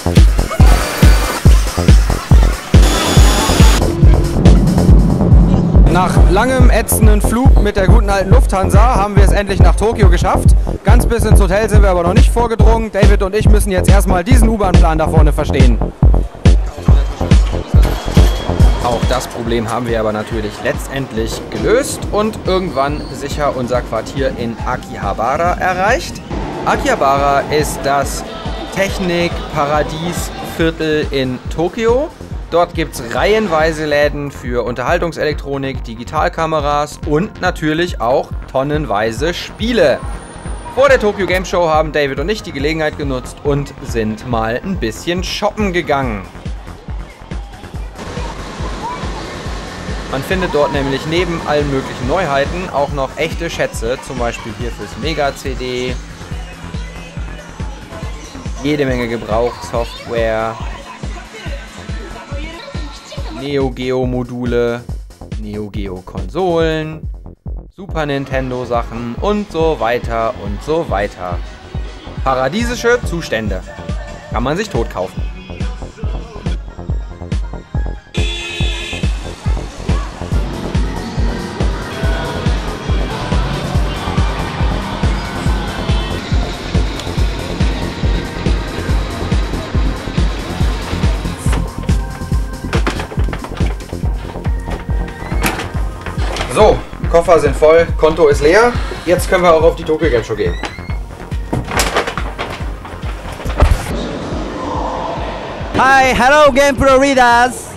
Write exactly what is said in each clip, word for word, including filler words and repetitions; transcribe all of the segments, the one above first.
Nach langem ätzenden Flug mit der guten alten Lufthansa haben wir es endlich nach Tokio geschafft. Ganz bis ins Hotel sind wir aber noch nicht vorgedrungen. David und ich müssen jetzt erstmal diesen U-Bahn-Plan da vorne verstehen. Auch das Problem haben wir aber natürlich letztendlich gelöst und irgendwann sicher unser Quartier in Akihabara erreicht. Akihabara ist das Technik-Paradies-Viertel in Tokio. Dort gibt es reihenweise Läden für Unterhaltungselektronik, Digitalkameras und natürlich auch tonnenweise Spiele. Vor der Tokyo Game Show haben David und ich die Gelegenheit genutzt und sind mal ein bisschen shoppen gegangen. Man findet dort nämlich neben allen möglichen Neuheiten auch noch echte Schätze, zum Beispiel hier fürs Mega-C D, jede Menge Gebrauchssoftware, Neo Geo Module, Neo Geo Konsolen, Super Nintendo Sachen und so weiter und so weiter. Paradiesische Zustände. Kann man sich tot kaufen. So, Koffer sind voll, Konto ist leer. Jetzt können wir auch auf die Tokyo Game Show gehen. Hi, hello GamePro Readers!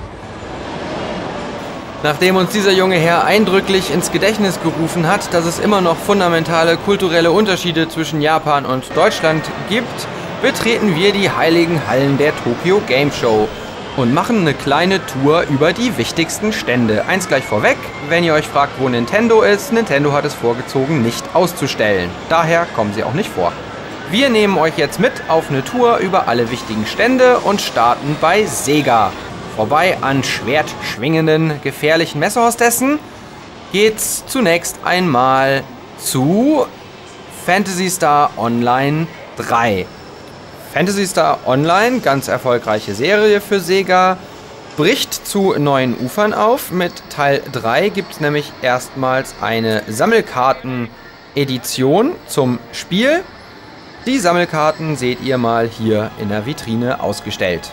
Nachdem uns dieser junge Herr eindrücklich ins Gedächtnis gerufen hat, dass es immer noch fundamentale kulturelle Unterschiede zwischen Japan und Deutschland gibt, betreten wir die heiligen Hallen der Tokyo Game Show und machen eine kleine Tour über die wichtigsten Stände. Eins gleich vorweg, wenn ihr euch fragt, wo Nintendo ist, Nintendo hat es vorgezogen, nicht auszustellen. Daher kommen sie auch nicht vor. Wir nehmen euch jetzt mit auf eine Tour über alle wichtigen Stände und starten bei Sega. Vorbei an schwertschwingenden, gefährlichen Messerhostessen geht's zunächst einmal zu Phantasy Star Online drei. Phantasy Star Online, ganz erfolgreiche Serie für Sega, bricht zu neuen Ufern auf. Mit Teil drei gibt es nämlich erstmals eine Sammelkarten-Edition zum Spiel. Die Sammelkarten seht ihr mal hier in der Vitrine ausgestellt.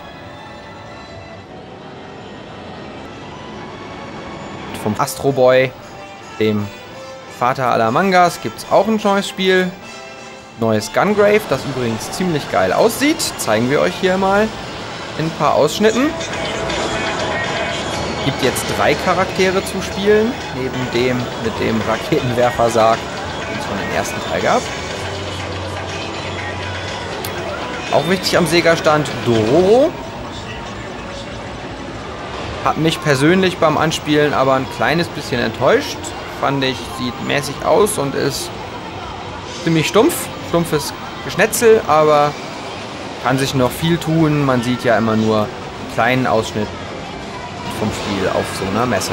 Vom Astro Boy, dem Vater aller Mangas, gibt es auch ein neues Spiel. Neues Gungrave, das übrigens ziemlich geil aussieht. Zeigen wir euch hier mal in ein paar Ausschnitten. Gibt jetzt drei Charaktere zu spielen, neben dem mit dem Raketenwerfer-Sarg, den es von dem ersten Teil gab. Auch wichtig am Sega-Stand Dororo. Hat mich persönlich beim Anspielen aber ein kleines bisschen enttäuscht. Fand ich, sieht mäßig aus und ist ziemlich stumpf. Stumpfes Geschnetzel, aber kann sich noch viel tun. Man sieht ja immer nur einen kleinen Ausschnitt vom Spiel auf so einer Messe.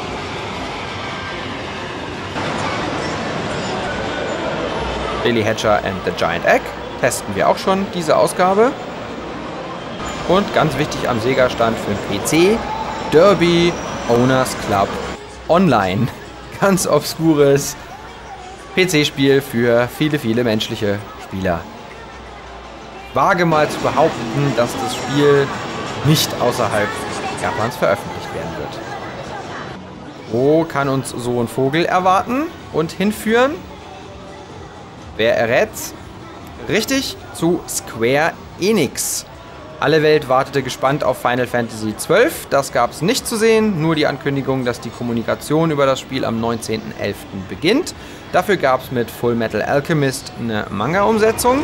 Billy Hatcher and the Giant Egg testen wir auch schon, diese Ausgabe. Und ganz wichtig am Sega-Stand für den P C, Derby Owners Club Online. Ganz obskures P C-Spiel für viele, viele menschliche Spieler. Wage mal zu behaupten, dass das Spiel nicht außerhalb Japans veröffentlicht werden wird. Wo kann uns so ein Vogel erwarten und hinführen? Wer errät's? Richtig, zu Square Enix. Alle Welt wartete gespannt auf Final Fantasy zwölf. Das gab es nicht zu sehen, nur die Ankündigung, dass die Kommunikation über das Spiel am neunzehnten elften beginnt. Dafür gab es mit Full Metal Alchemist eine Manga-Umsetzung.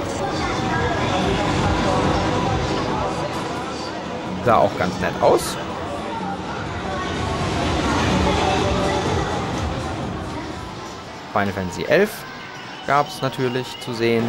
Sah auch ganz nett aus. Final Fantasy elf gab es natürlich zu sehen.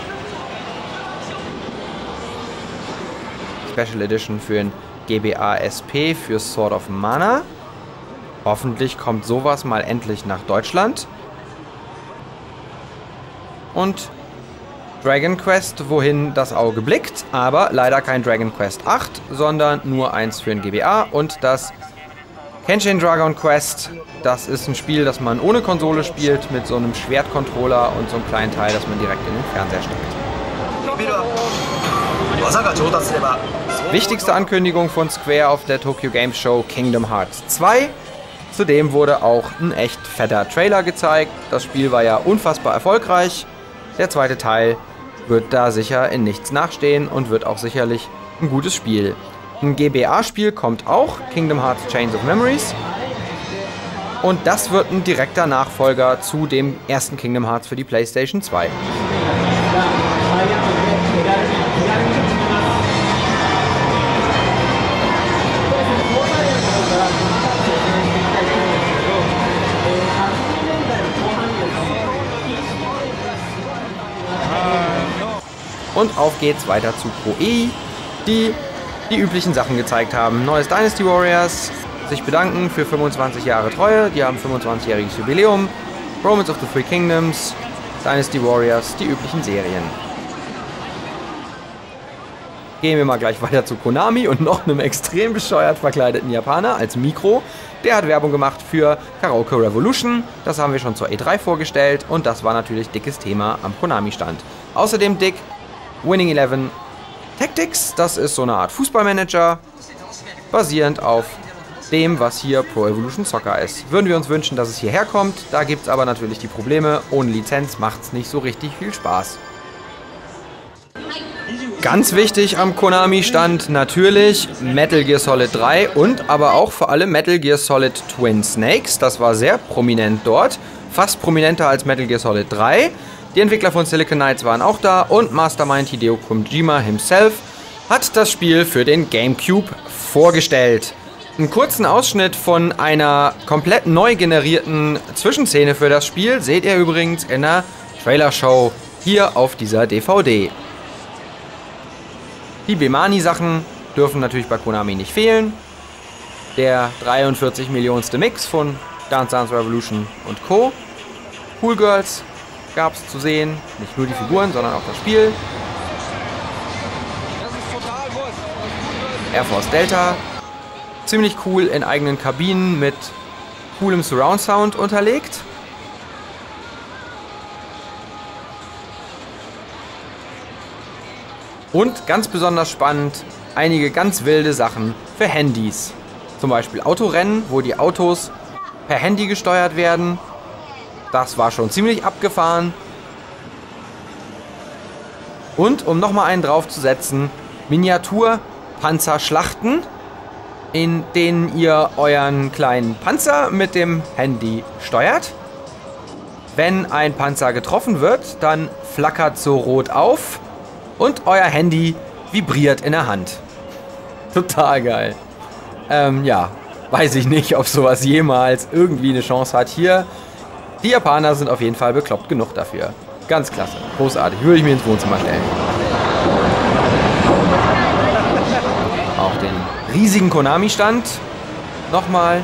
Special Edition für ein G B A S P für Sword of Mana. Hoffentlich kommt sowas mal endlich nach Deutschland. Und Dragon Quest, wohin das Auge blickt, aber leider kein Dragon Quest acht, sondern nur eins für den G B A und das Kenshin Dragon Quest. Das ist ein Spiel, das man ohne Konsole spielt, mit so einem Schwertcontroller und so einem kleinen Teil, das man direkt in den Fernseher steckt. Wichtigste Ankündigung von Square auf der Tokyo Game Show: Kingdom Hearts zwei. Zudem wurde auch ein echt fetter Trailer gezeigt. Das Spiel war ja unfassbar erfolgreich. Der zweite Teil wird da sicher in nichts nachstehen und wird auch sicherlich ein gutes Spiel. Ein G B A-Spiel kommt auch, Kingdom Hearts Chains of Memories. Und das wird ein direkter Nachfolger zu dem ersten Kingdom Hearts für die PlayStation zwei. Und auf geht's weiter zu Koei, die die üblichen Sachen gezeigt haben. Neues Dynasty Warriors, sich bedanken für fünfundzwanzig Jahre Treue, die haben fünfundzwanzigjähriges Jubiläum. Romance of the Three Kingdoms, Dynasty Warriors, die üblichen Serien. Gehen wir mal gleich weiter zu Konami und noch einem extrem bescheuert verkleideten Japaner als Mikro. Der hat Werbung gemacht für Karaoke Revolution, das haben wir schon zur E drei vorgestellt und das war natürlich dickes Thema am Konami-Stand. Außerdem dick Winning Eleven Tactics, das ist so eine Art Fußballmanager, basierend auf dem, was hier Pro Evolution Soccer ist. Würden wir uns wünschen, dass es hierher kommt, da gibt es aber natürlich die Probleme, ohne Lizenz macht es nicht so richtig viel Spaß. Ganz wichtig am Konami-Stand natürlich Metal Gear Solid drei und aber auch vor allem Metal Gear Solid Twin Snakes, das war sehr prominent dort, fast prominenter als Metal Gear Solid drei. Die Entwickler von Silicon Knights waren auch da und Mastermind Hideo Kojima himself hat das Spiel für den GameCube vorgestellt. Einen kurzen Ausschnitt von einer komplett neu generierten Zwischenszene für das Spiel seht ihr übrigens in der Trailershow hier auf dieser D V D. Die Bemani-Sachen dürfen natürlich bei Konami nicht fehlen. Der dreiundvierzig Millionenste Mix von Dance Dance Revolution und Co. Cool Girls gab es zu sehen, nicht nur die Figuren, sondern auch das Spiel. Air Force Delta, ziemlich cool in eigenen Kabinen mit coolem Surround Sound unterlegt. Und ganz besonders spannend, einige ganz wilde Sachen für Handys. Zum Beispiel Autorennen, wo die Autos per Handy gesteuert werden. Das war schon ziemlich abgefahren. Und um nochmal einen draufzusetzen, Miniatur-Panzerschlachten, in denen ihr euren kleinen Panzer mit dem Handy steuert. Wenn ein Panzer getroffen wird, dann flackert so rot auf und euer Handy vibriert in der Hand. Total geil. Ähm, ja, weiß ich nicht, ob sowas jemals irgendwie eine Chance hat hier. Die Japaner sind auf jeden Fall bekloppt genug dafür. Ganz klasse, großartig, würde ich mir ins Wohnzimmer stellen. Auch den riesigen Konami-Stand nochmal.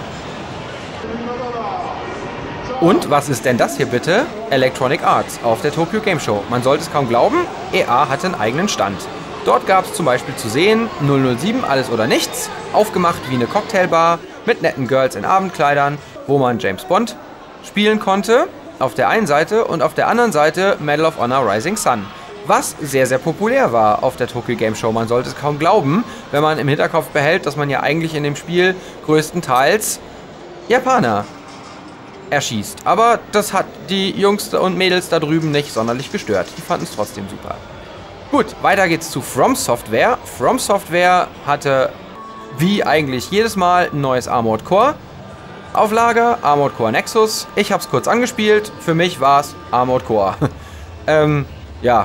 Und was ist denn das hier bitte? Electronic Arts auf der Tokyo Game Show. Man sollte es kaum glauben, E A hatte einen eigenen Stand. Dort gab es zum Beispiel zu sehen null null sieben Alles oder Nichts, aufgemacht wie eine Cocktailbar mit netten Girls in Abendkleidern, wo man James Bond spielen konnte, auf der einen Seite, und auf der anderen Seite Medal of Honor Rising Sun, was sehr, sehr populär war auf der Tokyo Game Show. Man sollte es kaum glauben, wenn man im Hinterkopf behält, dass man ja eigentlich in dem Spiel größtenteils Japaner erschießt. Aber das hat die Jungs und Mädels da drüben nicht sonderlich gestört. Die fanden es trotzdem super. Gut, weiter geht's zu From Software. From Software hatte, wie eigentlich jedes Mal, ein neues Armored Core auf Lager, Armored Core Nexus. Ich habe es kurz angespielt. Für mich war es Armored Core. ähm, ja.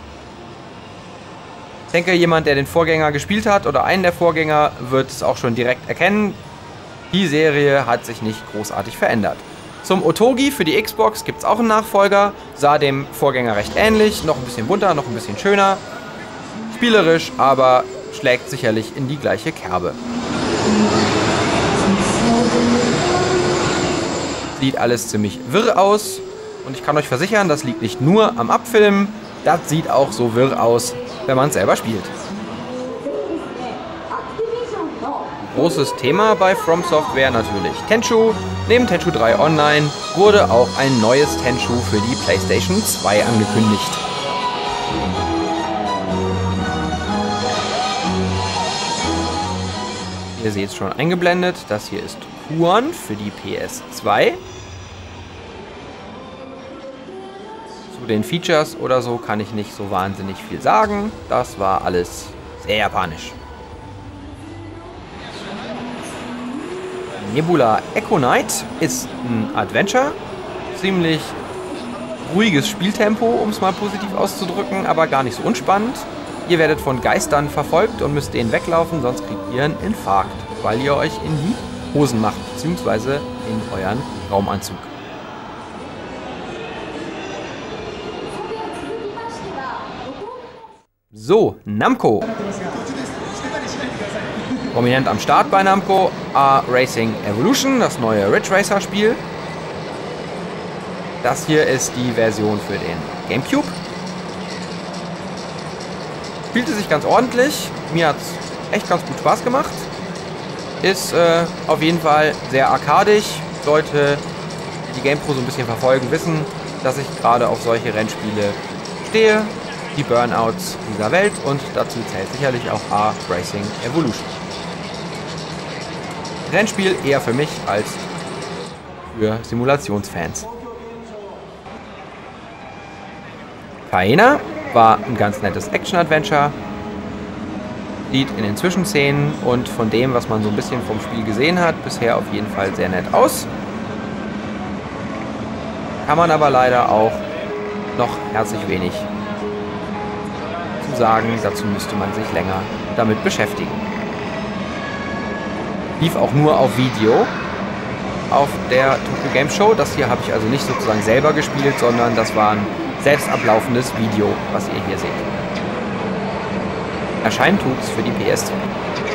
Ich denke, jemand, der den Vorgänger gespielt hat oder einen der Vorgänger, wird es auch schon direkt erkennen. Die Serie hat sich nicht großartig verändert. Zum Otogi für die Xbox gibt es auch einen Nachfolger. Sah dem Vorgänger recht ähnlich. Noch ein bisschen bunter, noch ein bisschen schöner. Spielerisch, aber schlägt sicherlich in die gleiche Kerbe. Sieht alles ziemlich wirr aus und ich kann euch versichern, das liegt nicht nur am Abfilmen. Das sieht auch so wirr aus, wenn man es selber spielt. Großes Thema bei From Software natürlich Tenchu. Neben Tenchu drei Online wurde auch ein neues Tenchu für die PlayStation zwei angekündigt. Ihr seht es schon eingeblendet, das hier ist Huon für die P S zwei. Zu den Features oder so kann ich nicht so wahnsinnig viel sagen. Das war alles sehr japanisch. Nebula Echo Knight ist ein Adventure. Ziemlich ruhiges Spieltempo, um es mal positiv auszudrücken, aber gar nicht so unspannend. Ihr werdet von Geistern verfolgt und müsst denen weglaufen, sonst kriegt ihr einen Infarkt, weil ihr euch in die Hosen macht, beziehungsweise in euren Raumanzug. So, Namco. Prominent am Start bei Namco, R-Racing Evolution, das neue Ridge Racer Spiel. Das hier ist die Version für den GameCube. Spielte sich ganz ordentlich, mir hat es echt ganz gut Spaß gemacht. Ist äh, auf jeden Fall sehr arkadisch. Leute, die die GamePro so ein bisschen verfolgen, wissen, dass ich gerade auf solche Rennspiele stehe. Die Burnouts dieser Welt und dazu zählt sicherlich auch R-Racing Evolution. Rennspiel eher für mich als für Simulationsfans. Faena war ein ganz nettes Action-Adventure. Sieht in den Zwischenszenen und von dem, was man so ein bisschen vom Spiel gesehen hat, bisher auf jeden Fall sehr nett aus. Kann man aber leider auch noch herzlich wenig zu sagen. Dazu müsste man sich länger damit beschäftigen. Lief auch nur auf Video auf der Tokyo Game Show. Das hier habe ich also nicht sozusagen selber gespielt, sondern das war ein selbst ablaufendes Video, was ihr hier seht. Erscheinen tut's für die P S zwei.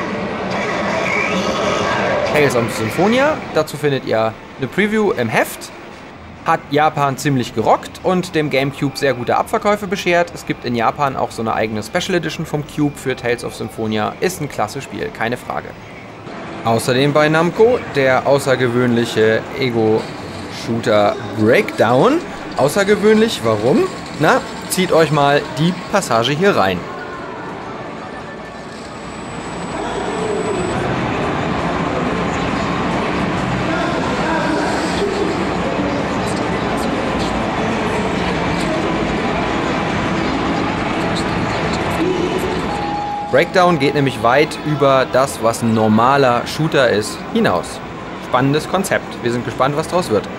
Tales of Symphonia, dazu findet ihr eine Preview im Heft. Hat Japan ziemlich gerockt und dem GameCube sehr gute Abverkäufe beschert. Es gibt in Japan auch so eine eigene Special Edition vom Cube für Tales of Symphonia. Ist ein klasse Spiel, keine Frage. Außerdem bei Namco der außergewöhnliche Ego-Shooter Breakdown. Außergewöhnlich, warum? Na, zieht euch mal die Passage hier rein. Breakdown geht nämlich weit über das, was ein normaler Shooter ist, hinaus. Spannendes Konzept. Wir sind gespannt, was draus wird.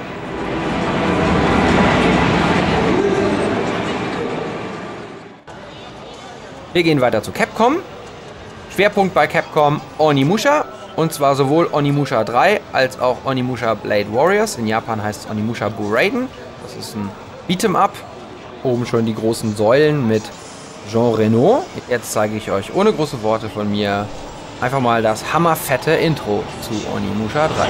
Wir gehen weiter zu Capcom. Schwerpunkt bei Capcom Onimusha. Und zwar sowohl Onimusha drei als auch Onimusha Blade Warriors. In Japan heißt es Onimusha Buraiden. Das ist ein Beat'em-up. Oben schon die großen Säulen mit Jean Reno. Jetzt zeige ich euch ohne große Worte von mir einfach mal das hammerfette Intro zu Onimusha drei.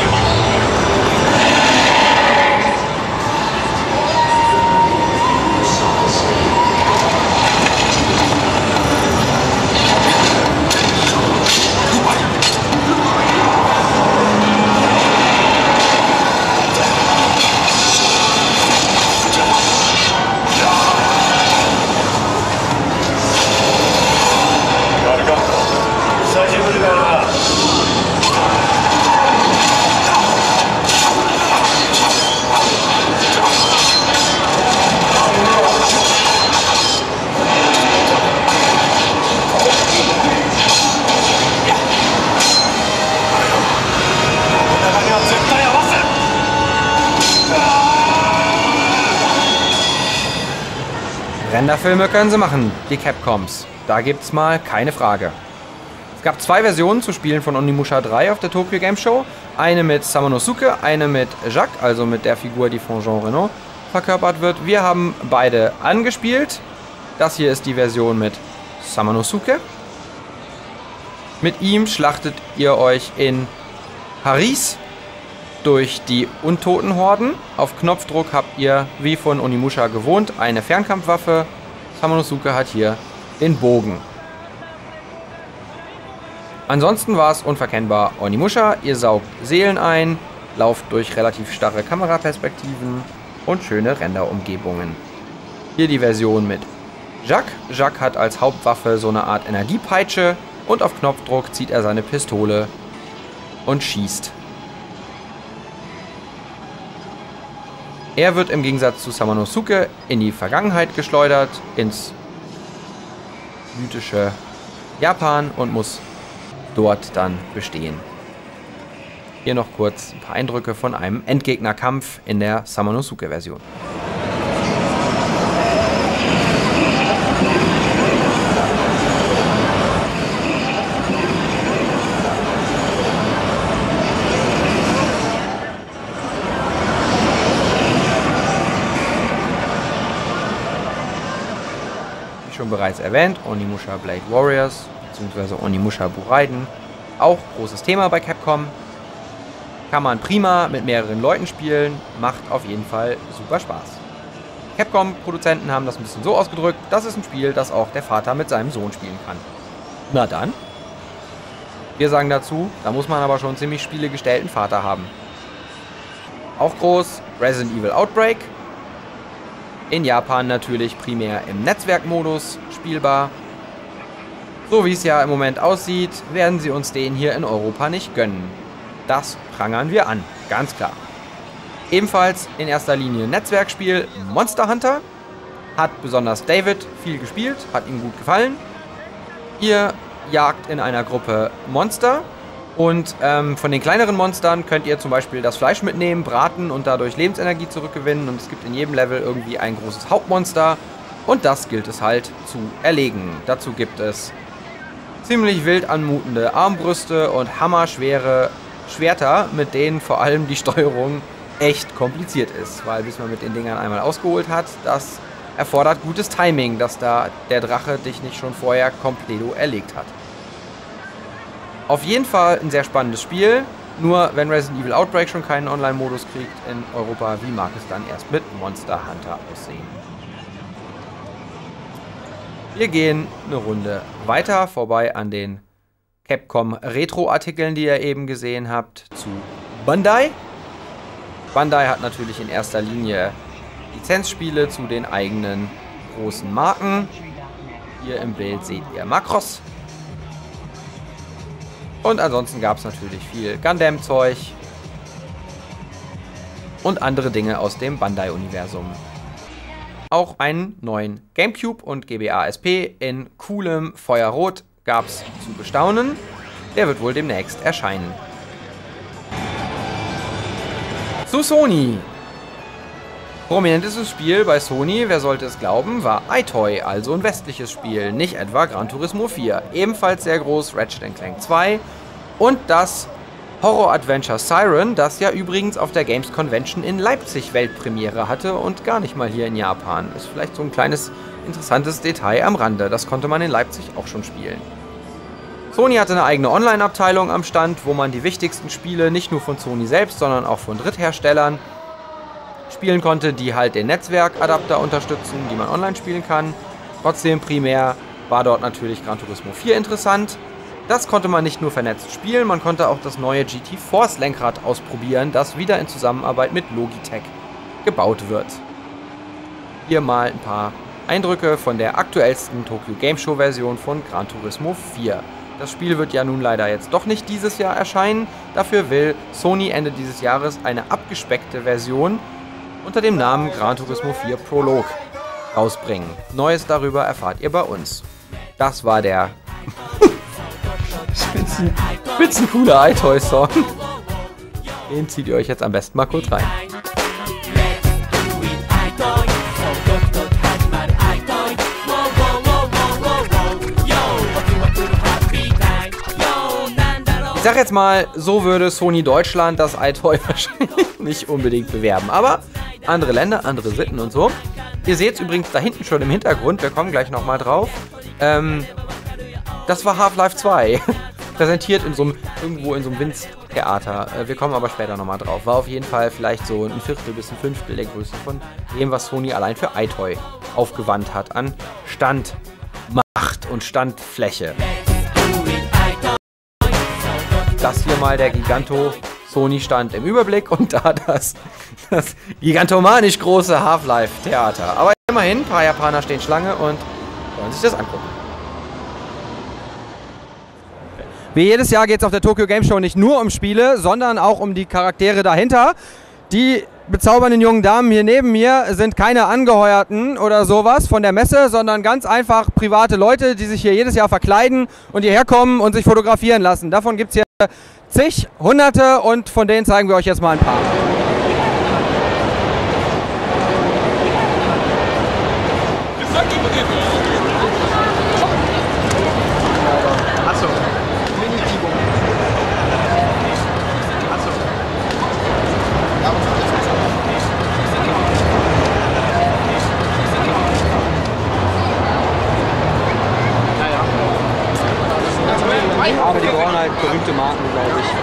Renderfilme können sie machen, die Capcoms. Da gibt's mal keine Frage. Es gab zwei Versionen zu spielen von Onimusha drei auf der Tokyo Game Show. Eine mit Samanosuke, eine mit Jacques, also mit der Figur, die von Jean Reno verkörpert wird. Wir haben beide angespielt. Das hier ist die Version mit Samanosuke. Mit ihm schlachtet ihr euch in Paris durch die Untotenhorden. Auf Knopfdruck habt ihr, wie von Onimusha gewohnt, eine Fernkampfwaffe Samanosuke hat hier den Bogen. Ansonsten war es unverkennbar Onimusha. Ihr saugt Seelen ein, lauft durch relativ starre Kameraperspektiven und schöne Renderumgebungen. Hier die Version mit Jacques. Jacques hat als Hauptwaffe so eine Art Energiepeitsche und auf Knopfdruck zieht er seine Pistole und schießt. Er wird im Gegensatz zu Samanosuke in die Vergangenheit geschleudert, ins mythische Japan und muss dort dann bestehen. Hier noch kurz ein paar Eindrücke von einem Endgegnerkampf in der Samanosuke-Version. Wie schon bereits erwähnt, Onimusha Blade Warriors bzw. Onimusha Buraiden, auch großes Thema bei Capcom. Kann man prima mit mehreren Leuten spielen, macht auf jeden Fall super Spaß. Capcom-Produzenten haben das ein bisschen so ausgedrückt, das ist ein Spiel, das auch der Vater mit seinem Sohn spielen kann. Na dann. Wir sagen dazu, da muss man aber schon ziemlich spielegestellten Vater haben. Auch groß Resident Evil Outbreak. In Japan natürlich primär im Netzwerkmodus spielbar. So wie es ja im Moment aussieht, werden sie uns den hier in Europa nicht gönnen. Das prangern wir an, ganz klar. Ebenfalls in erster Linie Netzwerkspiel Monster Hunter. Hat besonders David viel gespielt, hat ihm gut gefallen. Ihr jagt in einer Gruppe Monster und ähm, von den kleineren Monstern könnt ihr zum Beispiel das Fleisch mitnehmen, braten und dadurch Lebensenergie zurückgewinnen. Und es gibt in jedem Level irgendwie ein großes Hauptmonster und das gilt es halt zu erlegen. Dazu gibt es ziemlich wild anmutende Armbrüste und hammerschwere Schwerter, mit denen vor allem die Steuerung echt kompliziert ist, weil bis man mit den Dingern einmal ausgeholt hat, das erfordert gutes Timing, dass da der Drache dich nicht schon vorher kompleto erlegt hat. Auf jeden Fall ein sehr spannendes Spiel, nur wenn Resident Evil Outbreak schon keinen Online-Modus kriegt in Europa, wie mag es dann erst mit Monster Hunter aussehen? Wir gehen eine Runde weiter vorbei an den Capcom Retro-Artikeln, die ihr eben gesehen habt, zu Bandai. Bandai hat natürlich in erster Linie Lizenzspiele zu den eigenen großen Marken. Hier im Bild seht ihr Macross. Und ansonsten gab es natürlich viel Gundam-Zeug und andere Dinge aus dem Bandai-Universum. Auch einen neuen GameCube und G B A S P in coolem Feuerrot gab es zu bestaunen. Der wird wohl demnächst erscheinen. Zu Sony. Prominentestes Spiel bei Sony, wer sollte es glauben, war EyeToy, also ein westliches Spiel, nicht etwa Gran Turismo vier. Ebenfalls sehr groß Ratchet and Clank zwei und das Horror-Adventure Siren, das ja übrigens auf der Games Convention in Leipzig Weltpremiere hatte und gar nicht mal hier in Japan. Ist vielleicht so ein kleines interessantes Detail am Rande, das konnte man in Leipzig auch schon spielen. Sony hatte eine eigene Online-Abteilung am Stand, wo man die wichtigsten Spiele nicht nur von Sony selbst, sondern auch von Drittherstellern spielen konnte, die halt den Netzwerkadapter unterstützen, die man online spielen kann. Trotzdem primär war dort natürlich Gran Turismo vier interessant. Das konnte man nicht nur vernetzt spielen, man konnte auch das neue G T Force Lenkrad ausprobieren, das wieder in Zusammenarbeit mit Logitech gebaut wird. Hier mal ein paar Eindrücke von der aktuellsten Tokyo Game Show Version von Gran Turismo vier. Das Spiel wird ja nun leider jetzt doch nicht dieses Jahr erscheinen, dafür will Sony Ende dieses Jahres eine abgespeckte Version unter dem Namen Gran Turismo vier Prolog rausbringen. Neues darüber erfahrt ihr bei uns. Das war der spitzen, spitzen cooler EyeToy-Song. Den zieht ihr euch jetzt am besten mal kurz rein. Ich sag jetzt mal, so würde Sony Deutschland das EyeToy wahrscheinlich nicht unbedingt bewerben. Aber andere Länder, andere Sitten und so. Ihr seht es übrigens da hinten schon im Hintergrund, wir kommen gleich nochmal drauf. Ähm, das war Half-Life zwei. Präsentiert in so einem, irgendwo in so einem Winz-Theater. Äh, wir kommen aber später nochmal drauf. War auf jeden Fall vielleicht so ein Viertel bis ein Fünftel der Größe von dem, was Sony allein für EyeToy aufgewandt hat an Standmacht und Standfläche. Das hier mal der Giganto Sony Stand im Überblick und da das, das gigantomanisch große Half-Life-Theater. Aber immerhin, ein paar Japaner stehen Schlange und wollen sich das angucken. Wie jedes Jahr geht es auf der Tokyo Game Show nicht nur um Spiele, sondern auch um die Charaktere dahinter. Die bezaubernden jungen Damen hier neben mir sind keine Angeheuerten oder sowas von der Messe, sondern ganz einfach private Leute, die sich hier jedes Jahr verkleiden und hierher kommen und sich fotografieren lassen. Davon gibt es hier zig, hunderte und von denen zeigen wir euch jetzt mal ein paar. Achso. Aber die brauchen halt berühmte Marken, glaube ich.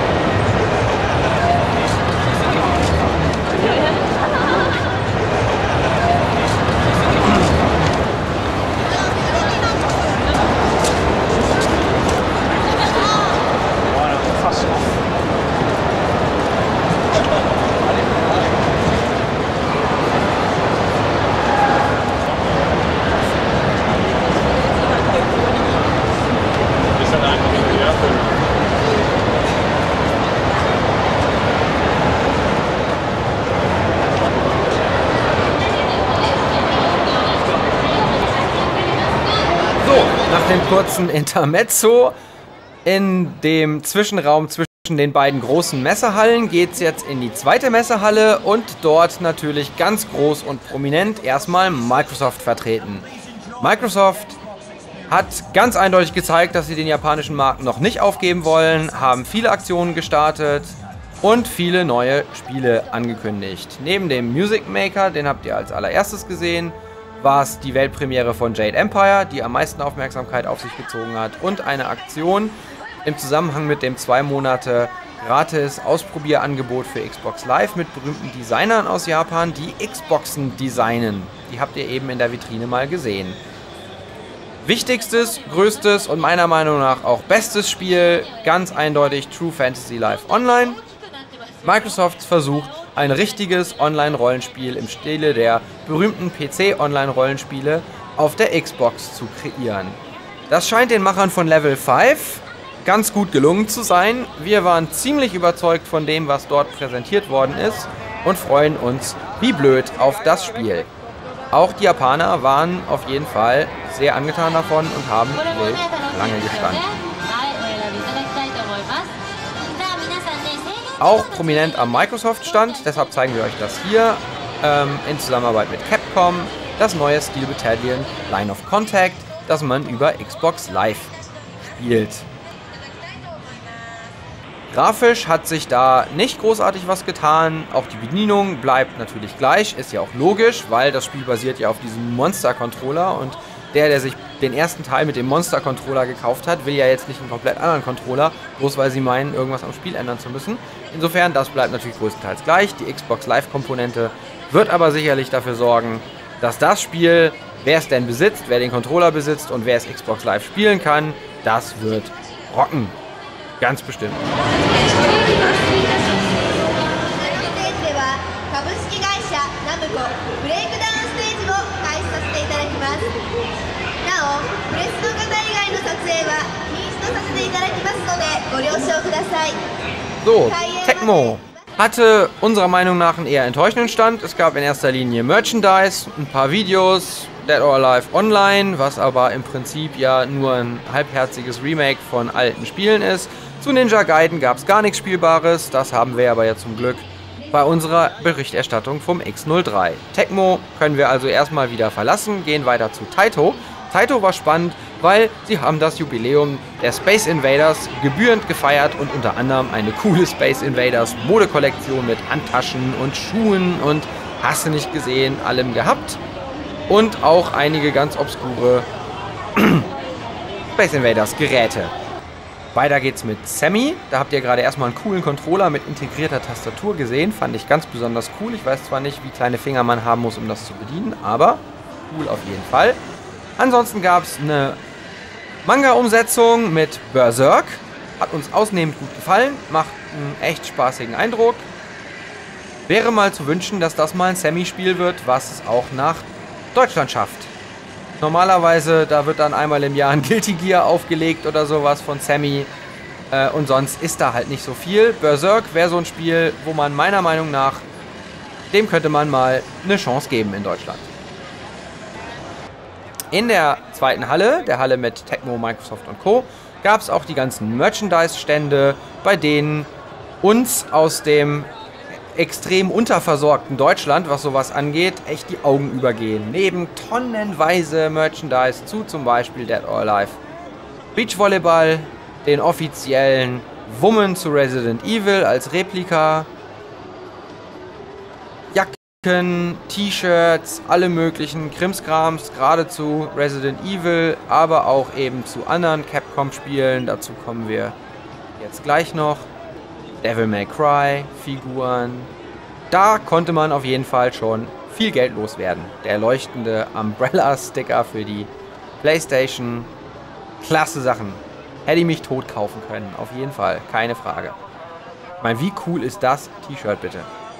Nach dem kurzen Intermezzo in dem Zwischenraum zwischen den beiden großen Messehallen geht es jetzt in die zweite Messehalle und dort natürlich ganz groß und prominent erstmal Microsoft vertreten. Microsoft hat ganz eindeutig gezeigt, dass sie den japanischen Markt noch nicht aufgeben wollen, haben viele Aktionen gestartet und viele neue Spiele angekündigt. Neben dem Music Maker, den habt ihr als allererstes gesehen, war es die Weltpremiere von Jade Empire, die am meisten Aufmerksamkeit auf sich gezogen hat, und eine Aktion im Zusammenhang mit dem zwei Monate gratis Ausprobierangebot für Xbox Live mit berühmten Designern aus Japan, die Xboxen designen. Die habt ihr eben in der Vitrine mal gesehen. Wichtigstes, größtes und meiner Meinung nach auch bestes Spiel, ganz eindeutig True Fantasy Live Online. Microsofts Versuch, ein richtiges Online-Rollenspiel im Stile der berühmten P C-Online-Rollenspiele auf der Xbox zu kreieren. Das scheint den Machern von Level fünf ganz gut gelungen zu sein. Wir waren ziemlich überzeugt von dem, was dort präsentiert worden ist und freuen uns wie blöd auf das Spiel. Auch die Japaner waren auf jeden Fall sehr angetan davon und haben wild lange gestanden. Auch prominent am Microsoft-Stand, deshalb zeigen wir euch das hier, ähm, in Zusammenarbeit mit Capcom, das neue Steel Battalion Line of Contact, das man über Xbox Live spielt. Grafisch hat sich da nicht großartig was getan, auch die Bedienung bleibt natürlich gleich, ist ja auch logisch, weil das Spiel basiert ja auf diesem Monster-Controller und der, der sich den ersten Teil mit dem Monster-Controller gekauft hat, will ja jetzt nicht einen komplett anderen Controller, bloß weil sie meinen, irgendwas am Spiel ändern zu müssen. Insofern, das bleibt natürlich größtenteils gleich. Die Xbox Live-Komponente wird aber sicherlich dafür sorgen, dass das Spiel, wer es denn besitzt, wer den Controller besitzt und wer es Xbox Live spielen kann, das wird rocken. Ganz bestimmt. So, Tecmo hatte unserer Meinung nach einen eher enttäuschenden Stand. Es gab in erster Linie Merchandise, ein paar Videos, Dead or Alive Online, was aber im Prinzip ja nur ein halbherziges Remake von alten Spielen ist. Zu Ninja Gaiden gab es gar nichts Spielbares, das haben wir aber ja zum Glück bei unserer Berichterstattung vom X null drei. Tecmo können wir also erstmal wieder verlassen, gehen weiter zu Taito. Taito war spannend, weil sie haben das Jubiläum der Space Invaders gebührend gefeiert und unter anderem eine coole Space Invaders Modekollektion mit Handtaschen und Schuhen und hast du nicht gesehen, allem gehabt. Und auch einige ganz obskure Space Invaders Geräte. Weiter geht's mit Sammy. Da habt ihr gerade erstmal einen coolen Controller mit integrierter Tastatur gesehen. Fand ich ganz besonders cool. Ich weiß zwar nicht, wie kleine Finger man haben muss, um das zu bedienen, aber cool auf jeden Fall. Ansonsten gab es eine Manga-Umsetzung mit Berserk. Hat uns ausnehmend gut gefallen, macht einen echt spaßigen Eindruck. Wäre mal zu wünschen, dass das mal ein Semi-Spiel wird, was es auch nach Deutschland schafft. Normalerweise, da wird dann einmal im Jahr ein Guilty Gear aufgelegt oder sowas von Sammy. Äh, und sonst ist da halt nicht so viel. Berserk wäre so ein Spiel, wo man meiner Meinung nach, dem könnte man mal eine Chance geben in Deutschland. In der zweiten Halle, der Halle mit Tecmo, Microsoft und Co., gab es auch die ganzen Merchandise-Stände, bei denen uns aus dem extrem unterversorgten Deutschland, was sowas angeht, echt die Augen übergehen. Neben tonnenweise Merchandise zu zum Beispiel Dead or Alive, Beachvolleyball, den offiziellen Woman zu Resident Evil als Replika, Jacken, T-Shirts, alle möglichen Krimskrams, gerade zu Resident Evil, aber auch eben zu anderen Capcom-Spielen. Dazu kommen wir jetzt gleich noch. Devil May Cry, Figuren. Da konnte man auf jeden Fall schon viel Geld loswerden. Der leuchtende Umbrella-Sticker für die PlayStation. Klasse Sachen. Hätte ich mich tot kaufen können. Auf jeden Fall. Keine Frage. Ich meine, wie cool ist das T-Shirt bitte?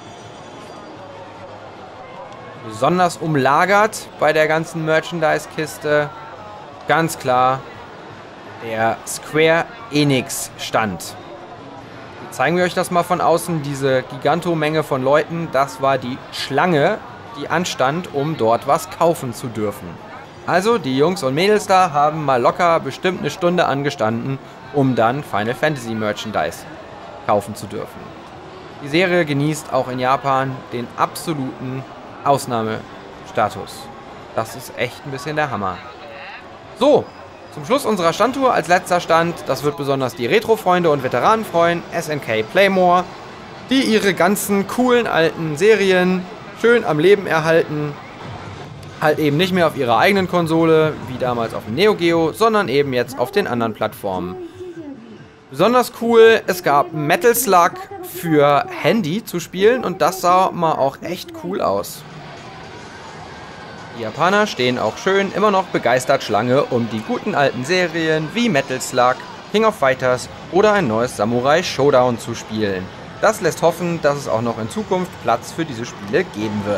Besonders umlagert bei der ganzen Merchandise-Kiste. Ganz klar der Square Enix-Stand. Zeigen wir euch das mal von außen, diese Gigantomenge von Leuten, das war die Schlange, die anstand, um dort was kaufen zu dürfen. Also die Jungs und Mädels da haben mal locker bestimmt eine Stunde angestanden, um dann Final Fantasy Merchandise kaufen zu dürfen. Die Serie genießt auch in Japan den absoluten Ausnahmestatus. Das ist echt ein bisschen der Hammer. So. Zum Schluss unserer Standtour als letzter Stand, das wird besonders die Retro-Freunde und Veteranen freuen, S N K Playmore, die ihre ganzen coolen alten Serien schön am Leben erhalten. Halt eben nicht mehr auf ihrer eigenen Konsole, wie damals auf dem Neo Geo, sondern eben jetzt auf den anderen Plattformen. Besonders cool, es gab Metal Slug für Handy zu spielen und das sah mal auch echt cool aus. Die Japaner stehen auch schön immer noch begeistert Schlange, um die guten alten Serien wie Metal Slug, King of Fighters oder ein neues Samurai Showdown zu spielen. Das lässt hoffen, dass es auch noch in Zukunft Platz für diese Spiele geben wird.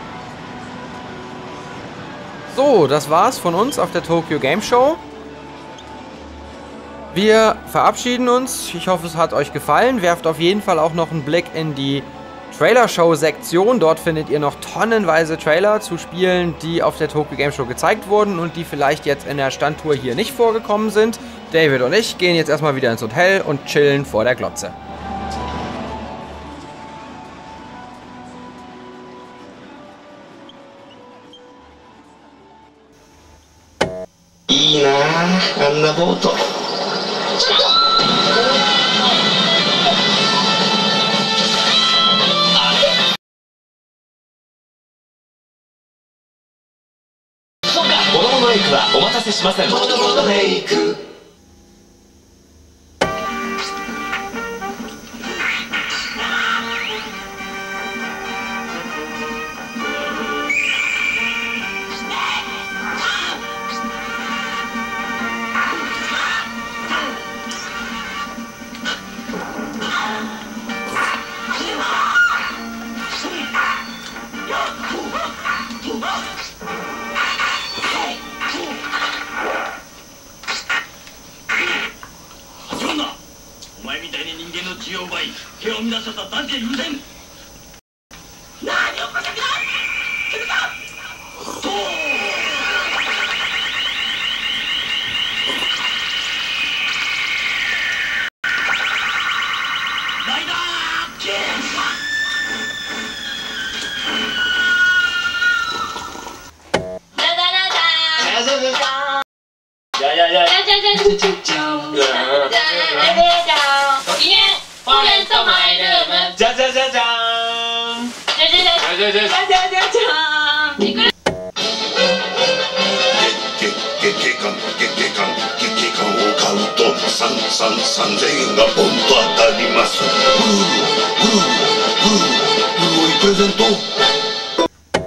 So, das war's von uns auf der Tokyo Game Show. Wir verabschieden uns. Ich hoffe, es hat euch gefallen. Werft auf jeden Fall auch noch einen Blick in die Trailer-Show-Sektion. Dort findet ihr noch tonnenweise Trailer zu Spielen, die auf der Tokyo Game Show gezeigt wurden und die vielleicht jetzt in der Standtour hier nicht vorgekommen sind. David und ich gehen jetzt erstmal wieder ins Hotel und chillen vor der Glotze.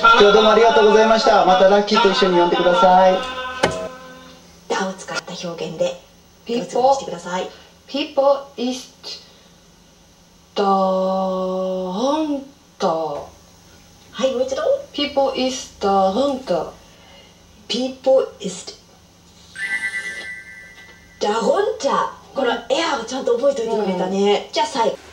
今日どうもありがとうございました。またラッキーと一緒に呼んでください。 だを使った表現でどうぞ People してください。 People ist der Hund. はい、もう一度。 People ist der Hund. People ist darunter。このエアをちゃんと覚えておいてくれたね。じゃあ最後。